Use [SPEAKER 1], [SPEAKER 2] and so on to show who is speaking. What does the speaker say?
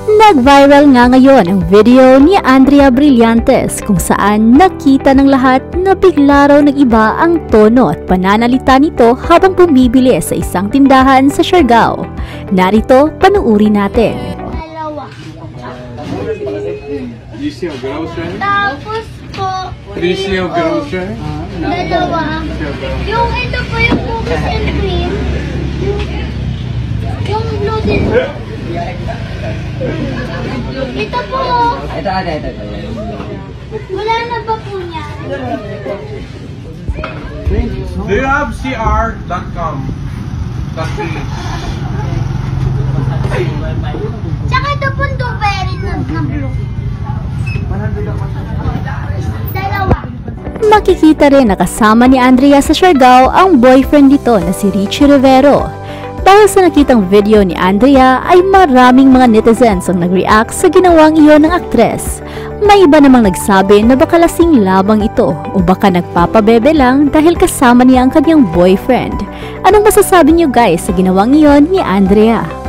[SPEAKER 1] Nag-viral nga ngayon ang video ni Andrea Brillantes kung saan nakita ng lahat na bigla raw nag-iba ang tono at pananalita nito habang bumibili sa isang tindahan sa Siargao. Narito, panuuri natin.
[SPEAKER 2] Dalawa.
[SPEAKER 3] Liceo grocery?
[SPEAKER 2] Tapos po,
[SPEAKER 3] Liceo grocery?
[SPEAKER 2] dalawa. Yung ito po yung cookies and cream. Yung blue din. Ito po.
[SPEAKER 4] Ito.
[SPEAKER 2] Wala na ba po niya?
[SPEAKER 3] Do you have cr.com?
[SPEAKER 2] Tsaka ito po strawberry na blue. Dalawa.
[SPEAKER 1] Makikita rin na kasama ni Andrea sa Siargao ang boyfriend nito na si Richie Rivero. Dahil sa nakitang video ni Andrea ay maraming mga netizens ang nag-react sa ginawang iyon ng aktres. May iba namang nagsabi na baka lasing labang ito o baka nagpapabebe lang dahil kasama niya ang kanyang boyfriend. Anong masasabi niyo guys sa ginawang iyon ni Andrea?